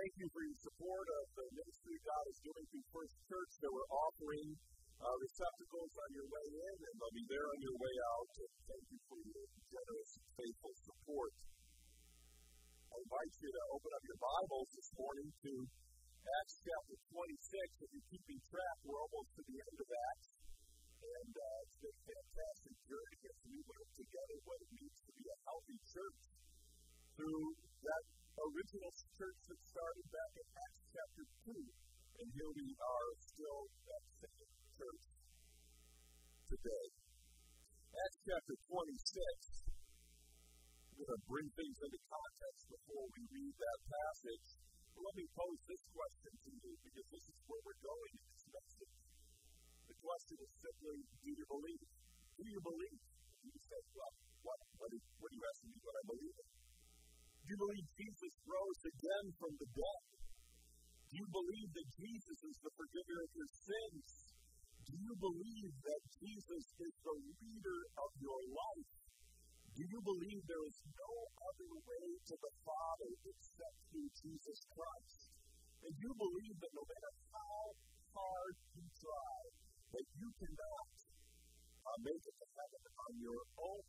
thank you for your support of the ministry God is doing through First Church. They were offering receptacles on your way in, and they'll be there on your way out. And thank you for your generous and faithful support. I invite you to open up your Bibles this morning to Acts chapter 26. If you're keeping track, we're almost to the end of Acts. And it's been a fantastic journey as we learn together what it means to be a healthy church through that original church that started back in Acts chapter 2. And here we are still that same church today. Acts chapter 26. I'm going to bring things into context before we read that passage. Let me pose this question to you, because this is where we're going in this message. The question is simply, do you believe? Do you believe? And you say, well, what are you asking me what I believe in? Do you believe Jesus rose again from the dead? Do you believe that Jesus is the forgiver of your sins? Do you believe that Jesus is the leader of your life? Do you believe there is no other way to the Father except through Jesus Christ? And do you believe that no matter how hard you try, that you cannot make it to heaven on your own?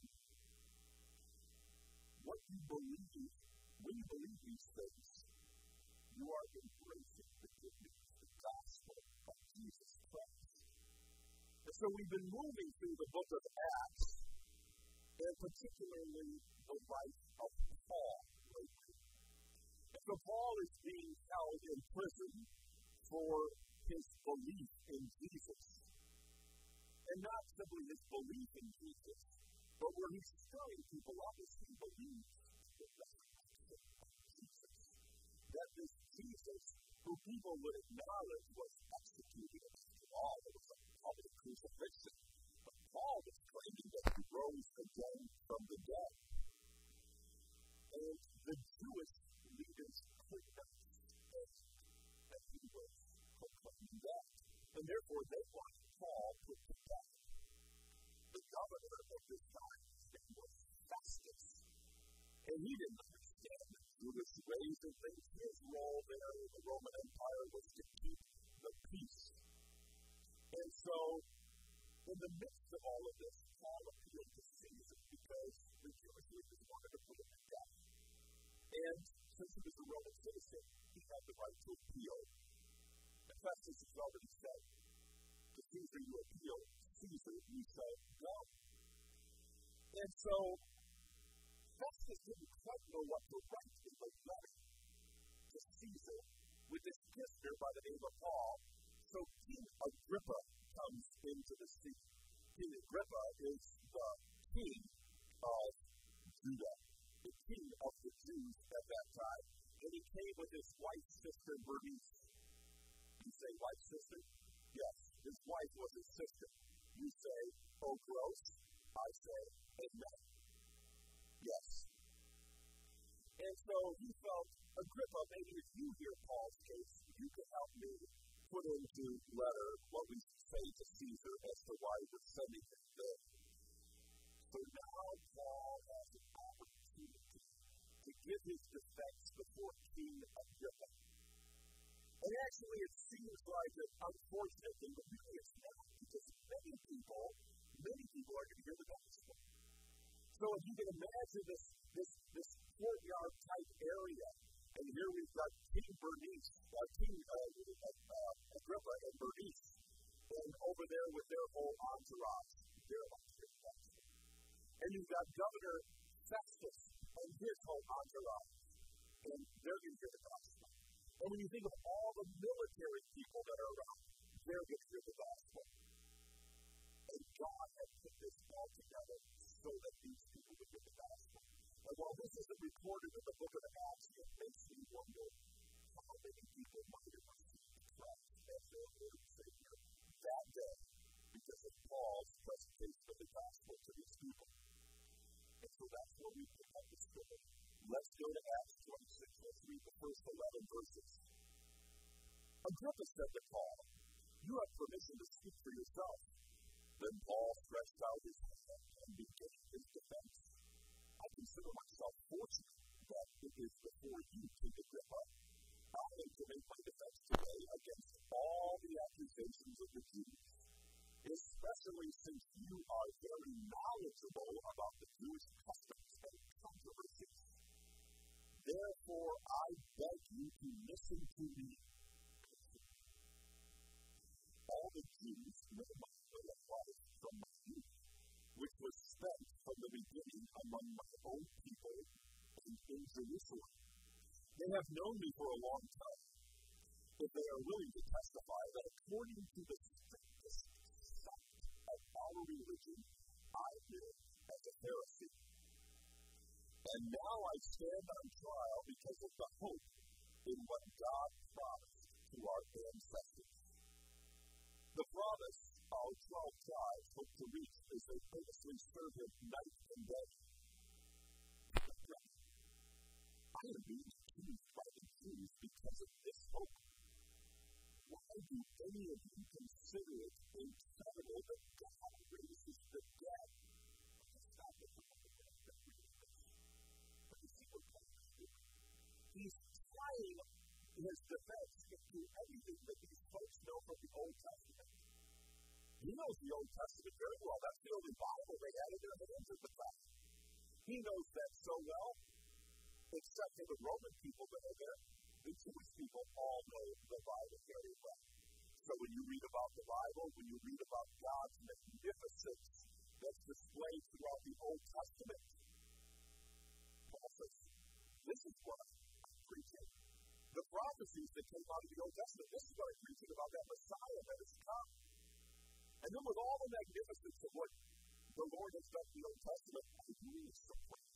What you believe, when you believe these things, you are embracing the good news, the gospel of Jesus Christ. And so we've been moving through the book of Acts, and particularly the life of Paul lately. And so Paul is being held in prison for his belief in Jesus. And not simply his belief in Jesus, but where he's stirring people up as he believes in the resurrection of Jesus. That this Jesus, who people would acknowledge was executed after all, there was a public crucifixion. But Paul was claiming that he rose again from the dead. And the Jewish leaders could not stand that he was proclaiming that. And therefore they wanted Paul put to death. The governor of this time, his name was Festus. And he didn't understand the Jewish ways of things. His role there in the Roman Empire was to keep the peace. And so, in the midst of all of this, Paul appealed to Caesar because the Jewish leaders wanted to put him to death. And since he was a Roman citizen, he had the right to appeal. And Festus has already said, to Caesar you appeal, Caesar you say no. And so, Festus didn't quite know what to write in the letter to Caesar with this prisoner by the name of Paul. So King Agrippa comes into the scene. King Agrippa is the king of Judah, the king of the Jews at that time. And he came with his wife's sister Bernice. You say wife's sister? Yes, his wife was his sister. You say, oh gross. I say, amen. Yes. And so he felt, Agrippa, maybe if you hear Paul's case, you can help me put into letter what we say to Caesar as to why we're sending him there. So now Paul has an opportunity to give his defense before King Agrippa. And actually it seems like an unfortunate thing, but really it's not, because many people are going to hear the gospel. So if you can imagine this courtyard type area, and here we've got King Agrippa and Bernice, and over there with their whole entourage, they're about to hear the gospel. And you've got Governor Festus and his whole entourage, and they're going to hear the gospel. And when you think of all the military people that are around, they're going to hear the gospel. And God had put this all together so that these people would hear the gospel. And while this isn't recorded in the book of Acts, it makes me wonder how many people might have received Christ as their Lord and Savior that day because of Paul's presentation of the gospel to these people. And so that's where we pick up the story. Let's go to Acts 26. Let's read the first 11 verses. Agrippa said to Paul, you have permission to speak for yourself. Then Paul stretched out his hand and began his defense. I consider myself fortunate that it is before you, King Agrippa, I listen to me. All the Jews know my way of life from my youth, which was spent from the beginning among my own people and in Jerusalem. They have known me for a long time. If they are willing to testify that according to the strictest sect of our religion, I live as a Pharisee. And now I stand on trial because of the hope in what God promised to our ancestors. The promise our 12 tribes hope to reach as they famously serve Him night and day. I am being accused by the Jews because of this hope. Why do any of you consider it incredible that God raises the dead? That's not the problem that we face. But you see what God is doing? He's tying His defense into everything that these folks know from the Old Testament. He knows the Old Testament very well. That's the only Bible they had in their hands at the time. He knows that so well, except for the Roman people that are there. The Jewish people all know the Bible very well. So when you read about the Bible, when you read about God's magnificence that's displayed throughout the Old Testament, Paul says, this is what I'm preaching. The prophecies that came out of the Old Testament, this is what I'm preaching about that Messiah that has come. And then with all the magnificence of what the Lord has done in the Old Testament, I really surprised.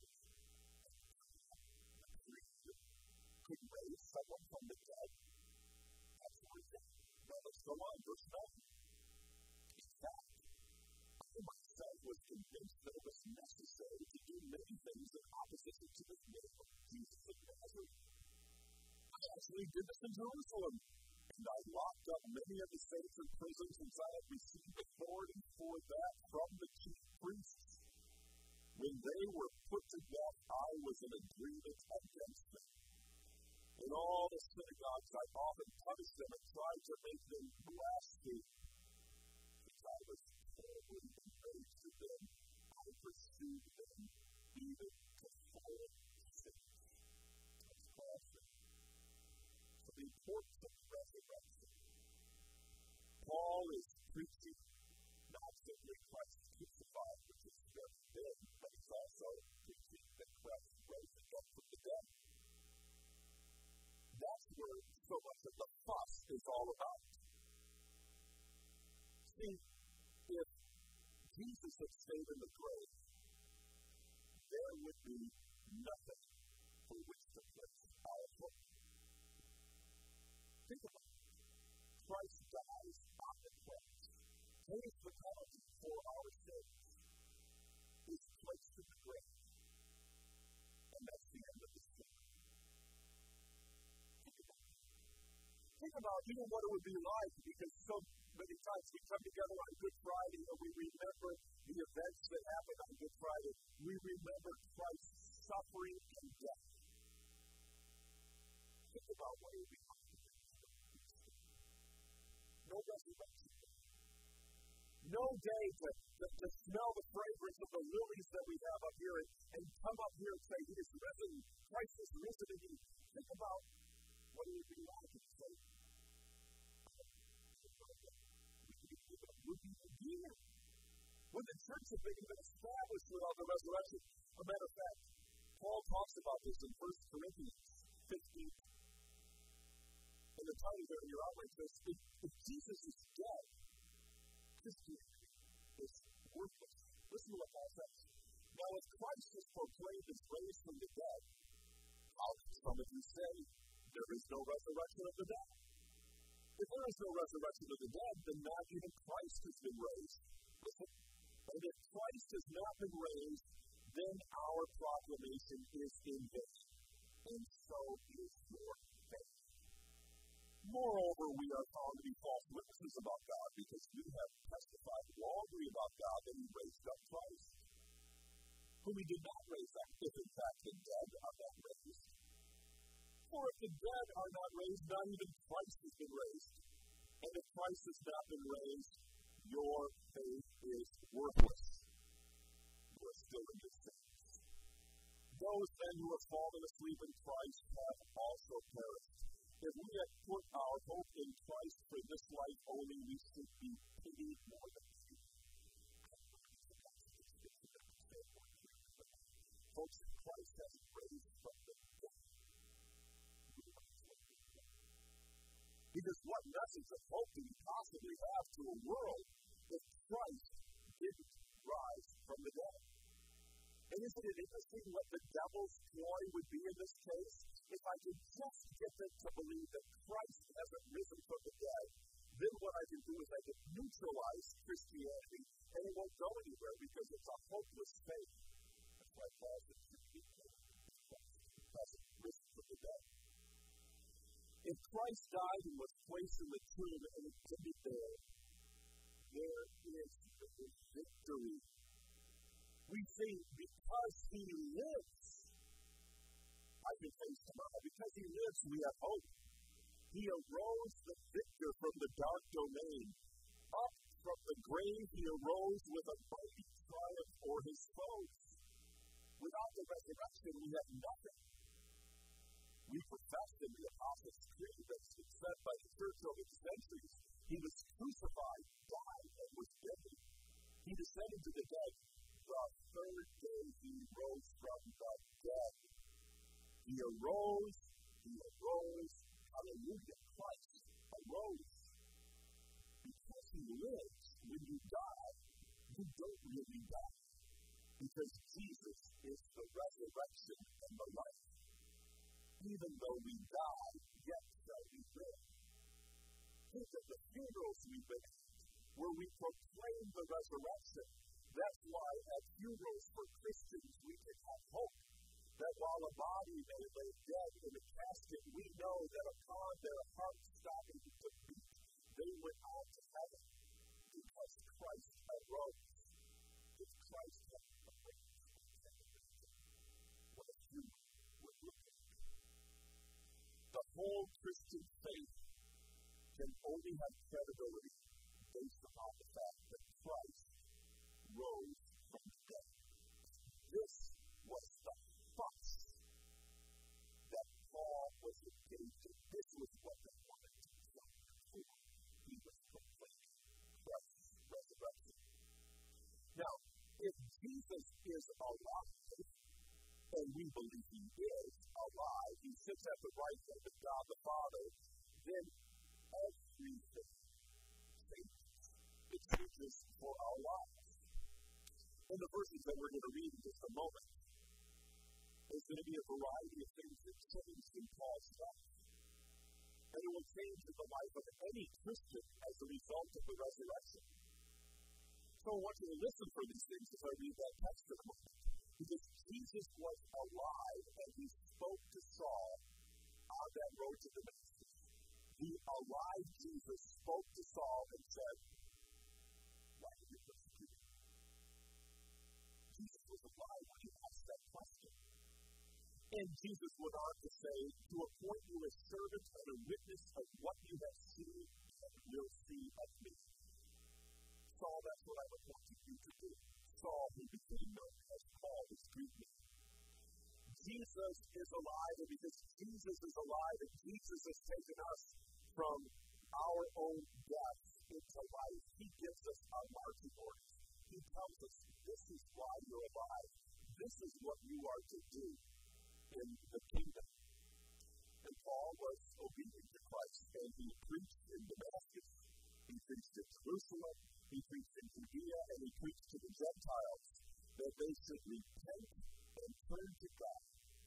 Could raise someone from the dead? Absolutely. Now let's go on, verse 9. In fact, I myself was convinced that it was necessary to do many things in opposition to this name of Jesus of Nazareth. I actually did this in Jerusalem, and I locked up many of the saints in prison since I had received authority for that from the chief priests. When they were put to death, I was in agreement against them. In all the synagogues, I often punished them and tried to make them blaspheme. Since I was terribly enraged at them, I pursued them even to full sickness. That's classic. So the importance of the resurrection. Paul is preaching not simply Christ crucified, which is very big, but he's also preaching that Christ rose again from the dead. That's where so much of the fuss is all about. See, if Jesus had stayed in the grave, there would be nothing for which to place our hope. Think about it. Christ dies on the cross, pays the penalty for our sins, is placed in the grave, and that's the end of the story. Think about even what it would be like, because so many times we come together on Good Friday and we remember the events that happened on Good Friday. We remember Christ's suffering and death. Think about what it would be like. No resurrection. No day to smell the fragrance of the lilies that we have up here and come up here and say, He is risen, Christ is risen again. Think about what it would be like if you say, would be again. When the church had been even established without the resurrection. A matter of fact, Paul talks about this in 1 Corinthians 15. And the title there in your outline says, if Jesus is dead, Christianity is worthless. Listen to what Paul says. Now, if Christ is proclaimed as raised from the dead, how can some of you say there is no resurrection of the dead? If there is no resurrection of the dead, then not even Christ has been raised. Listen. And if Christ has not been raised, then our proclamation is in vain, and so is your faith. Moreover, we are found to be false witnesses about God, because we have testified wrongly about God that He raised up Christ, whom He did not raise up, if in fact the dead are not raised. For if the dead are not raised, not even Christ has been raised. And if Christ has not been raised, your faith is worthless. You are still in your sins. Those then who have fallen asleep in Christ have also perished. If we had put our hope in Christ for this life only, we should be pitied more than feared. Folks, if Christ has raised from the dead, because what message of hope do we possibly have to a world if Christ didn't rise from the dead? And isn't it interesting what the devil's ploy would be in this case? If I could just get them to believe that Christ hasn't risen from the dead, then what I can do is I can neutralize Christianity, and it won't go anywhere because it's a hopeless faith. That's why Paul said, Christ hasn't risen from the dead. If Christ died and was placed in the tomb and it didn't there is victory. We sing, because he lives, I can face tomorrow. Because he lives, we have hope. He arose the victor from the dark domain. Up from the grave, he arose with a mighty triumph o'er his foes. Without the resurrection, we have nothing. We professed in the Apostles' Creed that's been said by the church over the centuries. He was crucified, died, and was buried. He descended to the dead. The third day he rose from the dead. He arose, hallelujah, Christ arose. Because he lives, when you die, you don't really die. Because Jesus is the resurrection and the life. Even though we die, yet shall we live. Think of the funerals we've been at, where we proclaim the resurrection. That's why at funerals for Christians we can have hope that while a body may lay dead in a casket, we know that upon their hearts stopping to beat, they went on to heaven because Christ arose. If Christ had arose, what a funeral would look like. The whole Christian faith can only have credibility based upon the fact that Christ rose from the dead. This was the fuss that Paul was engaged in. This was what they wanted to do before he was proclaimed Christ's resurrection. Now, if Jesus is alive, and we believe he is alive, he sits at the right hand of God the Father, then everything changes. It changes for our lives. In the verses that we're going to read in just a moment, there's going to be a variety of things that change in Paul's life. And it will change in the life of any Christian as a result of the resurrection. So I want you to listen for these things as I read that text in a moment. Because Jesus was alive and he spoke to Saul on that road to Damascus. The alive Jesus spoke to Saul and said, why did you persecute me? Jesus was alive when he asked that question. And Jesus went on to say, to appoint you as servant and a witness of what you have seen and will see of me. Saul, that's what I've appointed you to do. Saul, who became known as Paul, his Greek name. Jesus is alive, and because Jesus is alive and Jesus has taken us from our own death into life, he gives us our marching orders. He tells us, this is why you're alive. This is what you are to do in the kingdom. And Paul was obedient to Christ, and he preached in Damascus, he preached in Jerusalem, he preached in Judea, and he preached to the Gentiles that they should repent and turn to God.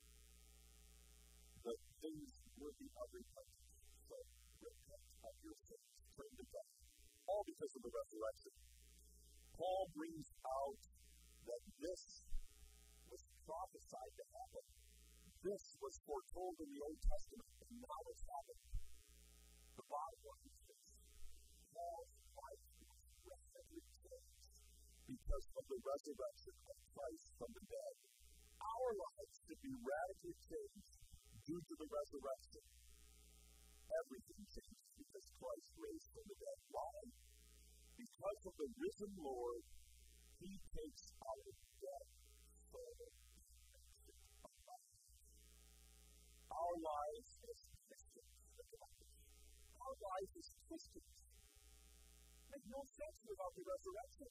The things worthy of repentance. So, repent of your sins, turn to God. All because of the resurrection. Paul brings out that this was prophesied to happen. This was foretold in the Old Testament, and now it's happened. The bottom line is this. Paul's life was radically changed because of the resurrection of Christ from the dead. Our lives should be radically changed due to the resurrection. Everything changes because Christ raised from the dead. Why? Because of the risen Lord, he takes our dead soul and makes it alive. Our lives as Christians, the our lives as Christians make no sense without the resurrection.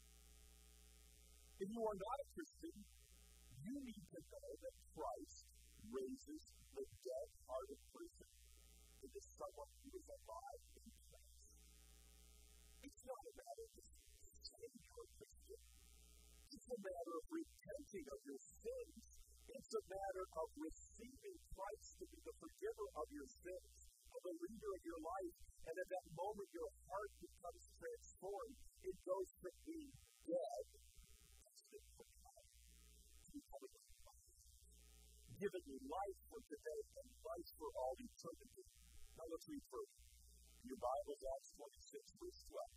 If you are not a Christian, you need to know that Christ raises the dead-hearted person into someone who is alive in Christ. It's not a matter of saying you're a Christian. It's a matter of repenting of your sins. It's a matter of receiving Christ to be the forgiver of your sins, of the leader of your life, and at that moment your heart becomes transformed. It goes from being dead to becoming alive, giving you life for today and life for all eternity. Now let's read further. In your Bibles, Acts 26, verse 12.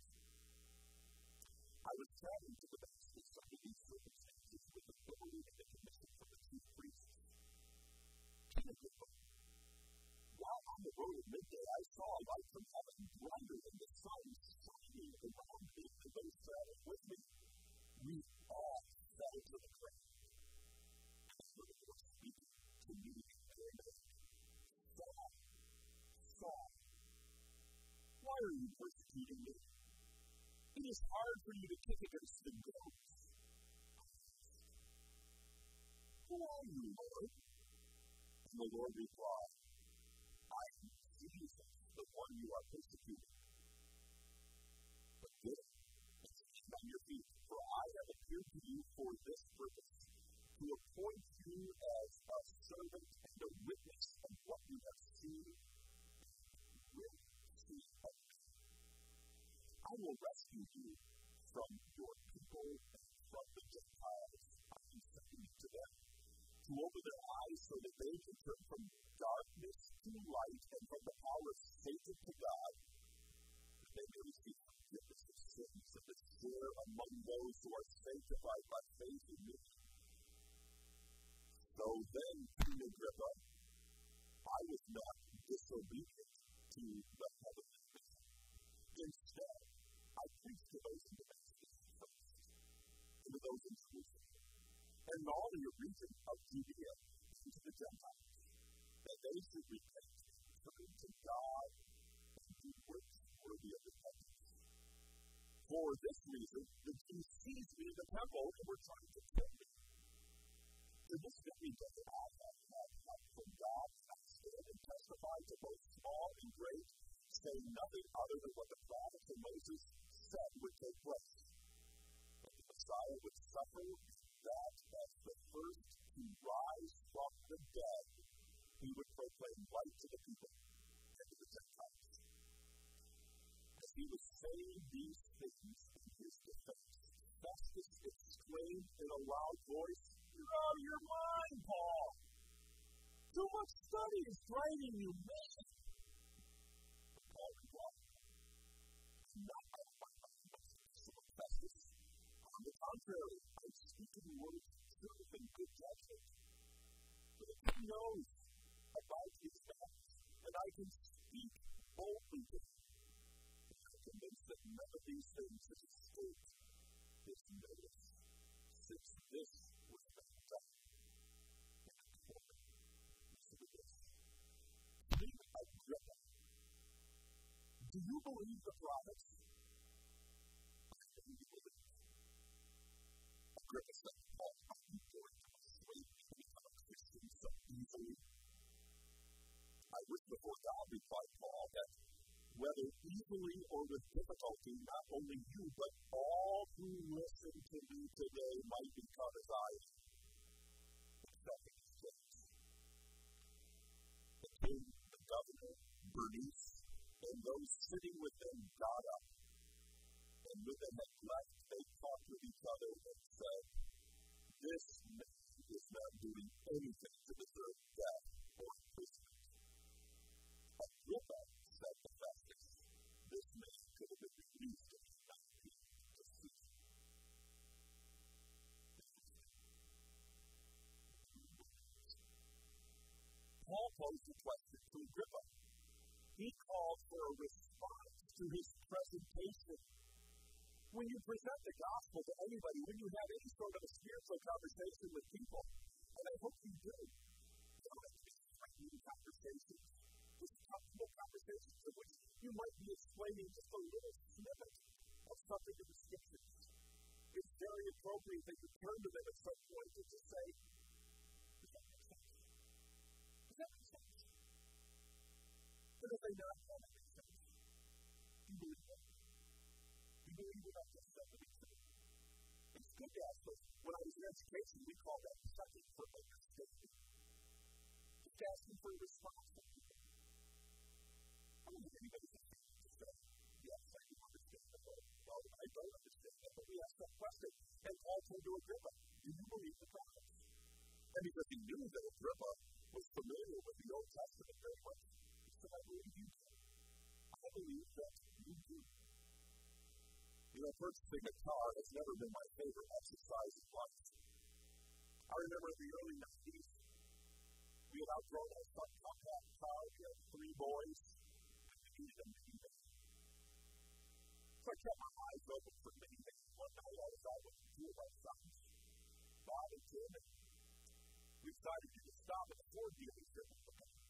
I was traveling to Damascus under these circumstances with authority and the commission from the chief priests. King Agrippa, while on the road at midday, I saw a light from heaven, brighter than the sun, shining around me and those traveling with me. We all fell to the ground. I heard the Lord speaking to me in Aramaic. Saul, why are you persecuting me? It is hard for you to kick against the goats. Who are you, Lord? And the Lord replied, I am Jesus, the one you are persecuting. But get up and stand on your feet, for I have appeared to you for this purpose, to appoint you as a servant and a witness of what you have seen and will see of me. I will rescue you from your people and from the Gentiles. I am sending you to them, to open their eyes so that they can turn from darkness to light and from the power of Satan to God, that they may receive forgiveness of sins and to share among those who are sanctified by faith in me. So then, King Agrippa, I was not disobedient to the heavenly vision. Instead, I preached to those in Damascus first, and to those in Jerusalem, and in all the region of Judea, and to the Gentiles, that they should repent, turn to God, and do works worthy of repentance. For this reason, the Jews seized me in the temple and were trying to kill me. To this very day, I have had help from God, and I stand and testify to both small and great, saying nothing other than what the prophets and Moses said would take place. That the Messiah would suffer, that as the first to rise from the dead, he would proclaim light to the people and to the Gentiles. As he was saying these things in his defense, Festus exclaimed in a loud voice, "You're out of your mind, Paul! Too much study is driving you mad!" Paul replied, "I'm not out of my mind, Festus. On the contrary, I'm speaking words of truth and good judgment. For the king knows about these matters, and I can speak boldly to him. And I'm convinced that none of these things has escaped his notice, since this was not done in accordance. Listen to this. King Agrippa, do you believe the prophets? I know you believe. Agrippa said to Paul, "Are you going to persuade me to become a Christian so easily?" "I wish before God," replied Paul, "that whether easily or with difficulty, not only you, but all who listen to me today might become as I am." Accepting his case. The king, the governor, Bernice, and those sitting with them got up, and when they had left, they talked with each other and said, "This man is not doing anything to deserve death or imprisonment." Agrippa said to Festus, "This man could have been released if he had not been to Caesar." Paul posed a question to Agrippa. He called for a response to his presentation. When you present the gospel to anybody, when you have any sort of a spiritual conversation with people, and I hope you do, you don't have to be frightening conversations, just comfortable conversations in which turn to them at some point and just say, does that make sense? Does that make sense? But if they not, does that make sense? Do you believe that? Do you believe what I just said to be true? It's good to ask those. When I was in education, we called that checking for understanding. Just asking for a response from people. I don't think anybody's expected to say, yes, I do understand that. Well, I don't understand that, but we asked that question. And Paul told to Agrippa, do you believe the prophets? And because he knew that Agrippa was familiar with the Old Testament very much, he said, I believe you do. I believe that you do. You know, purchasing a car has never been my favorite exercise in life. I remember in the early 90s, we had outgrown our subcompact car. We had 3 boys, and we needed a minivan. So I kept my eyes open for minivans. One night I was out with 2 of our sons, Bob and Tim, and we decided to stop at the Ford dealership and look at the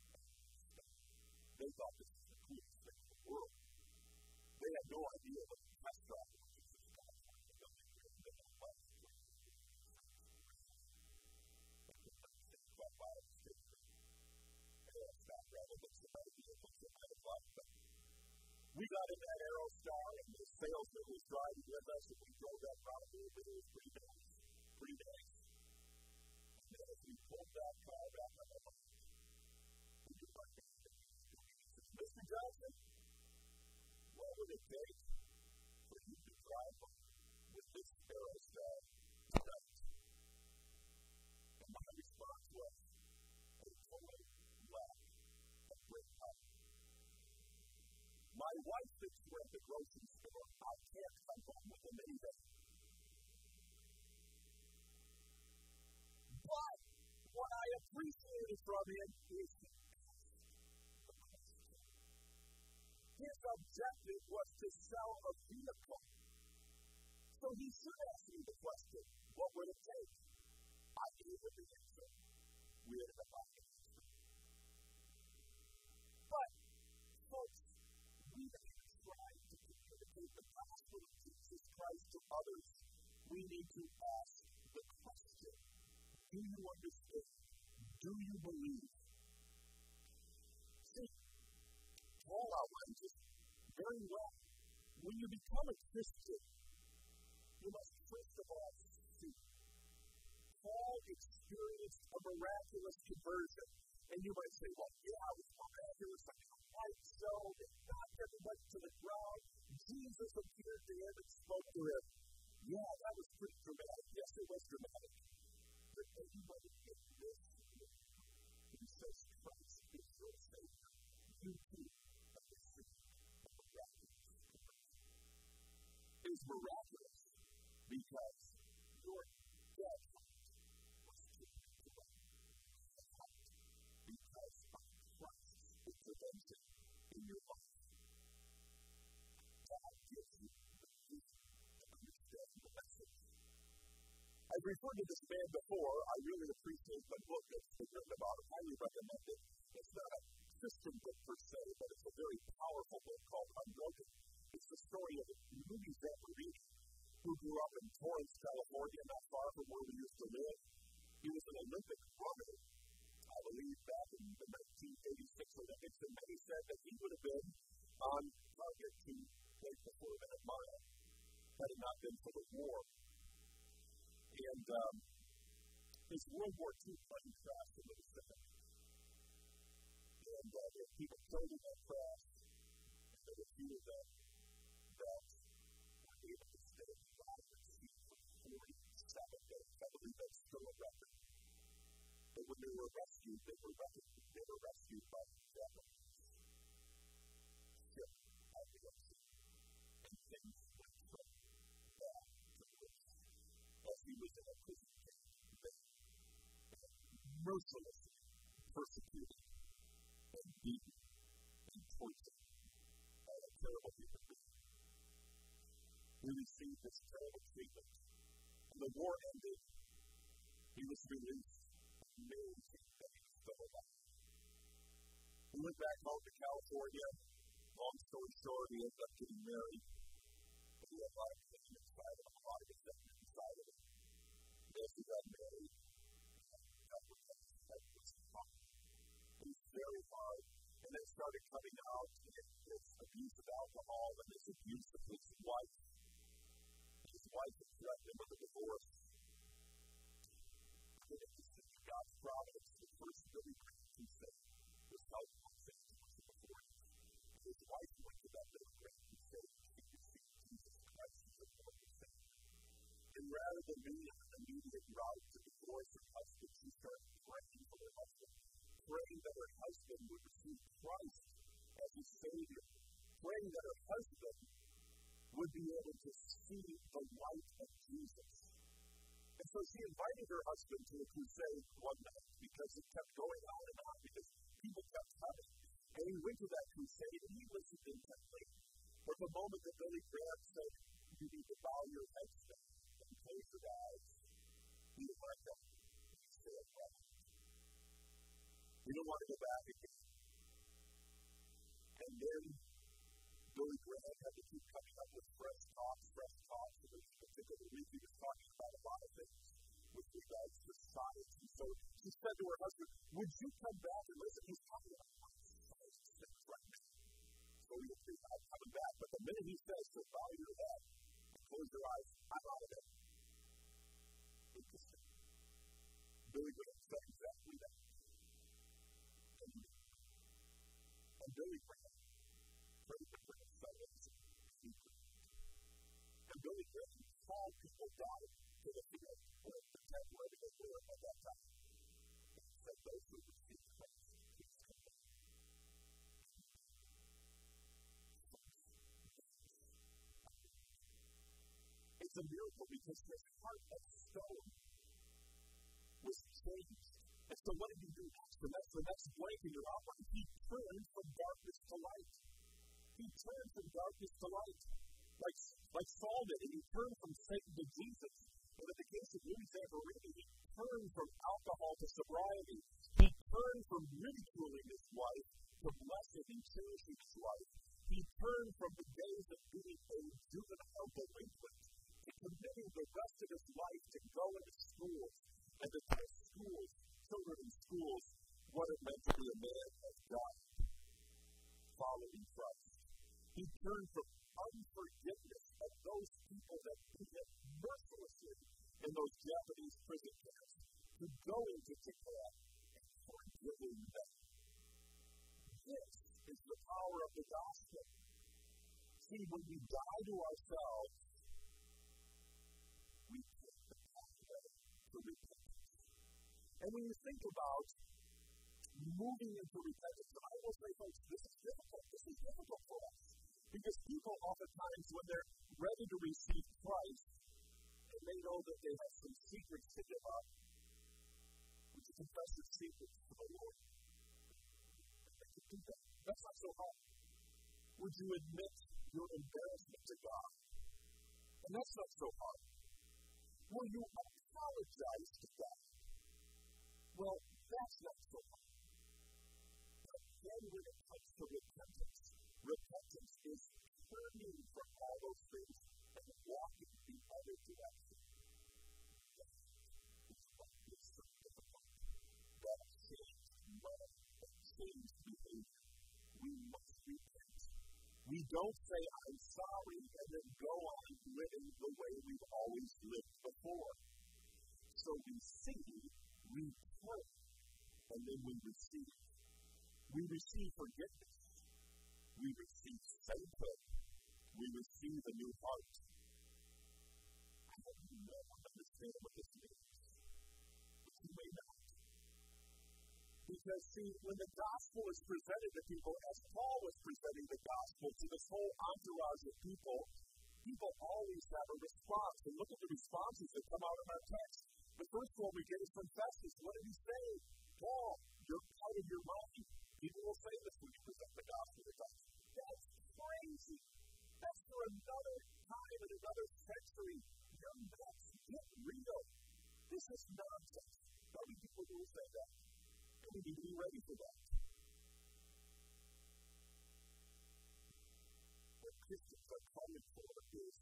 They thought this was the coolest thing in the world. They had no idea what the test drive was. We got in that Aerostar, and the salesman was driving with us, and we drove that route a little bit. It was pretty nice. Pretty nice. And then as we pulled that car back on the line, we did my best. Mr. Johnson, what would it take for you to drive with this Aerostar tonight? And my response was, a total lack of great power. My wife thinks we're at the grocery store. I can't come home with a minivan. But what I appreciated from him is he asked the question. His objective was to sell a vehicle. So he should ask me the question, what would it take? I gave him the answer. We ended up buying an answer. But, folks, we have tried to communicate the gospel of Jesus Christ to others. We need to ask the question, do you understand? Do you believe? See, Paul outlines it very well. When you become a Christian, you must first of all see. Paul experienced a miraculous conversion. And you might say, well, yeah, it was miraculous. I mean, a white stone that knocked everybody to the ground. Jesus appeared to him and spoke to him. Yeah, that was pretty dramatic. Yes, it was dramatic. But anybody in this room who says Christ is your Savior, you too have received a miraculous conversion. It is miraculous because your dead heart was turned to life. Because of Christ's intervention in your life. God gives you the vision to understand the message. I've referred to this man before. I really appreciate the book that's been written about it. I highly recommend it. It's not a Christian book per se, but it's a very powerful book called Unbroken. It's the story of Louis Zamperini, who grew up in Torrance, California, not far from where we used to live. He was an Olympic runner. I believe back in the 1986 Olympics, and many said that he would have been on target to place the 4-minute mile had it not been for the war. And his World War II plane crashed in the Pacific. And there were people killed in that crash, and there were few of them that were able to stay alive at sea for 47 days. I believe that's still a record. But when they were rescued, they were rescued by the Japanese ship out the ocean. And things went from bad to worse. As he was in a prison camp, they mercilessly persecuted and beaten and tortured by a terrible human being. He received this terrible treatment. When the war ended, he was released. Amazing that he was still alive. He went back home to California. Long story short, he ended up getting married. But he had a lot of pain inside of him, a lot of resentment inside of him. that started coming out in his abuse of alcohol and his abuse of his wife. His wife had threatened him with a divorce. And it was in God's providence, the first Billy Graham crusade was held in Los Angeles in the 40s. His wife went to that Billy Graham crusade and she received Jesus Christ as her Lord and Savior. And rather than being on an immediate route to divorce her husband, she started praying for her husband, praying that her husband would receive Christ as his Savior, praying that her husband would be able to see the light of Jesus. And so she invited her husband to a crusade one night because it kept going on and on, because people kept coming. And he went to that crusade and he listened intently. But the moment that Billy Graham said, "You need to bow your heads down and close your eyes," he let them. He said, "Well, we don't want to go back again." And then Billy Graham had to keep coming up with fresh talks. And this particular week he was talking about a lot of things with regards to science. And so she said to her husband, "Would you come back and listen?" He's talking about science things right now. So he said, "I'm coming back." But the minute he says to bow your head and close your eyes, I'm out of it. Interesting. Billy Graham said exactly that. And Billy Graham prayed for his salvation. And Billy Graham called people down to the field or the tent wherever they were at that time. And he said, "Those who receive Christ, please come back." It's a miracle because his heart of stone was changed. And so what did he do next? And that's the next blank in your outline. He turned from darkness to light. He turned from darkness to light. Like Saul did, and he turned from Satan to Jesus. And in the case of Louis Zamperini, he turned from alcohol to sobriety. He turned from ridiculing his wife to blessing and cherishing his wife. He turned from the days of being a juvenile delinquent to committing the rest of his life to go into schools and to teach children in schools, what it meant to be a man of God, following Christ. He turned from unforgiveness of those people that beat him mercilessly in those Japanese prison camps to going to Japan and forgiving them. This is the power of the gospel. See, when we die to ourselves, we take the pathway to repentance. And when you think about moving into repentance, and I will say, folks, this is difficult. This is difficult for us. Because people oftentimes, when they're ready to receive Christ, and they know that they have some secrets to give up, would you confess your secrets to the Lord? They can do that. That's not so hard. Would you admit your embarrassment to God? And that's not so hard. Will you apologize to God? Well, that's not so hard. But then when it comes to repentance, repentance is turning from all those things and walking the other direction. That is what is so difficult. That changed love, that changed behavior. We must repent. We don't say, "I'm sorry," and then go on living the way we've always lived before. So we see, we pray, and then we receive. We receive forgiveness. We receive sainthood. We receive a new heart. I hope you know and understand what this means. But you may not. Because, see, when the gospel is presented to people, as Paul was presenting the gospel to this whole entourage of people, people always have a response. And look at the responses that come out of our text. The first one we get is from Festus. What did he say? "Paul, you're out of your mind." People will say this when you present the gospel to them. That's crazy. That's for another time and another century. You're nuts. Get real. This is nonsense. How many people will say that? And we need to be ready for that. What Christians are calling for is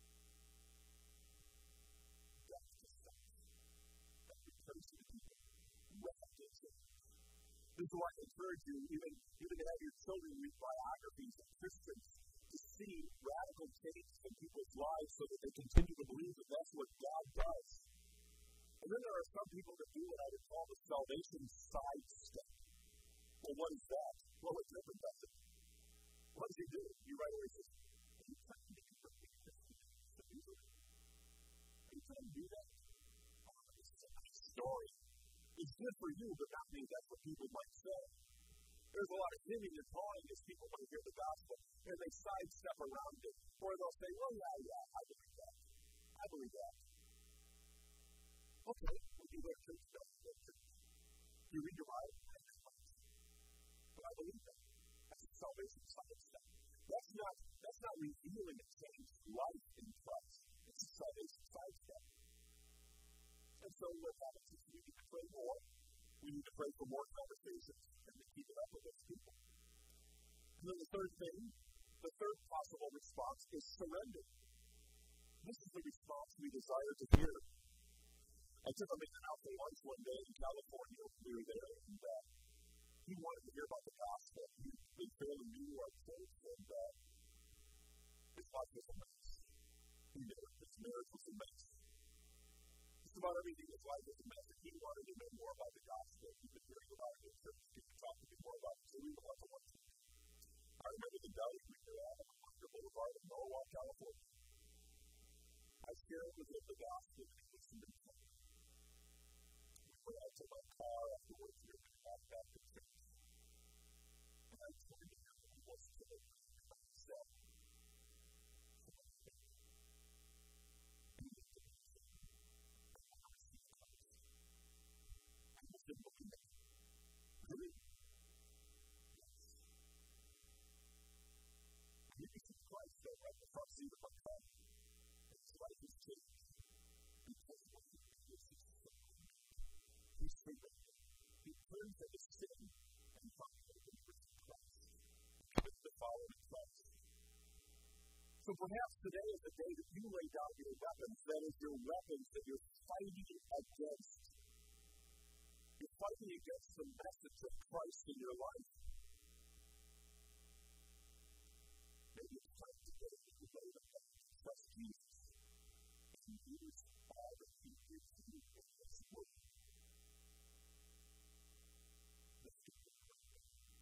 death to self. That returns to the people. Repetition. This is why in encourage you, even to have your children read biographies of Christians, to see radical change in people's lives so that they continue to believe that that's what God does. And then there are some people that do what I would call the salvation sidestep. Well, what is that? Well, it different does it. What does he do? He right away says, are you trying to make it perfect? Are you trying to do that? Oh, this is a nice story. It's good for you, but not me. That's what people might say. There's a lot of hemming and hawing as people want to hear the gospel, and they sidestep around it. Or they'll say, well, yeah, I believe that. I believe that. Okay, well, you go to church, don't you go to church? You read your Bible? I read my Bible. But I believe that. That's a salvation sidestep. That's not revealing a changed life in Christ. It's a salvation sidestep. And so what happens is we need to pray more. We need to pray for more conversations and to keep it up with those people. And then the third thing, the third possible response is surrender. This is the response we desire to hear. I took a man out for lunch one day in California. We were there, and he wanted to hear about the gospel. He fairly knew our church, and his life was a mess. He knew it. His marriage was a mess. Just about everything in his life was a mess, and he wanted to know more about the gospel. He'd been hearing about it in church. He could talk to me more about it. So we went out to lunch. I remember the deli we were at on Wonder Boulevard in Norwalk, California. I shared with him the gospel, and he listened to me. We went out to my car afterwards. We were going to walk back to church. And I told him that he wasn't going to listen to himself. Really? Yes. He received Christ, though, right in the front seat of my car. And his life was changed because of what he did. He surrendered. He turned from his sin and found hope in Christ. He committed to following Christ. So perhaps today is the day that you lay down your weapons. That is, your weapons that you're fighting against. You're fighting against the message of Christ in your life. Maybe it's time today that you lay them down to trust Jesus and use all that he gives you in his word. Let's do it right now.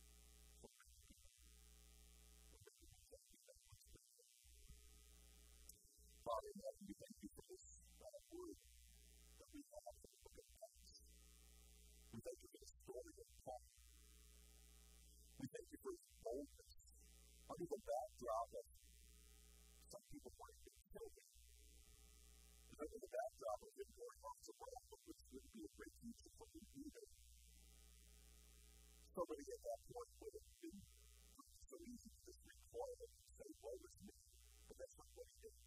Father in heaven, we thank you for this word that we have from the book of Acts. We thank you for the story of Paul. We thank you for his boldness under the backdrop of some people wanting to kill him. And under the backdrop of him going off to Rome, which would be a great future for him either. Somebody at that point would have been so easy to just recoil and say, woe is me. But that's not what he did.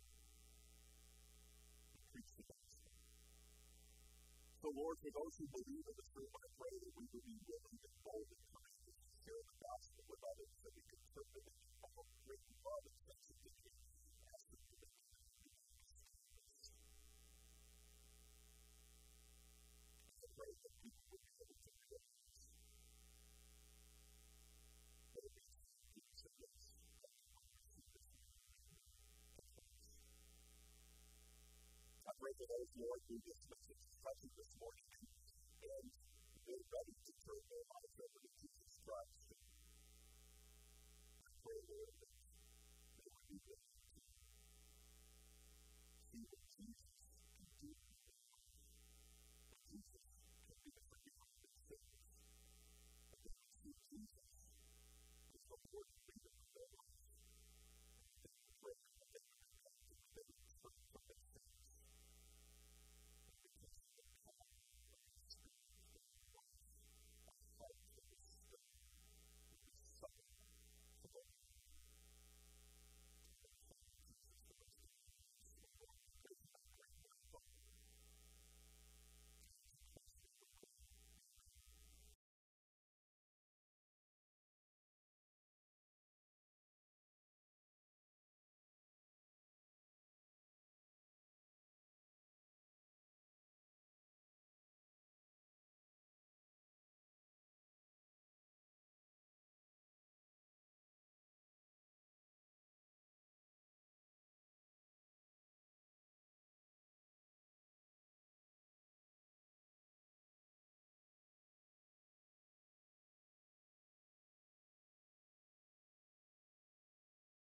He preached the gospel. So, Lord, for those who believe in this room, I pray that we will be willing and bold and courageous to share the gospel with others, that we can turn them into all great love and sensitivity as we do it. I pray that people will be able to realize that it is peace and grace that we will receive this morning. I pray for those, Lord, who this message is touching this morning and they're ready to turn their lives over to Jesus Christ. I pray, Lord, that they would be willing to see what Jesus can do in their life. That Jesus can be the forgiver of their sins. That they would see Jesus as the Lord and leader of their lives. And that they would pray